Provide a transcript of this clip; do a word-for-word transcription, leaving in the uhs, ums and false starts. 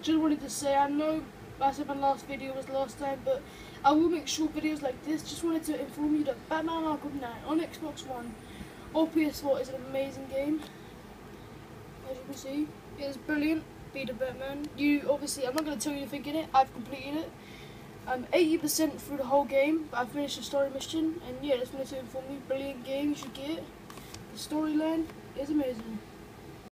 just wanted to say, I know I said my last video was last time, but I will make short videos like this. Just wanted to inform you that Batman Arkham Knight on Xbox One or P S four is an amazing game. As you can see, it is brilliant. Be the Batman. You obviously, I'm not going to tell you to think in it. I've completed it. I'm eighty percent through the whole game, but I finished the story mission, and yeah, just wanted to inform you. Brilliant game, you should get it. The storyline is amazing.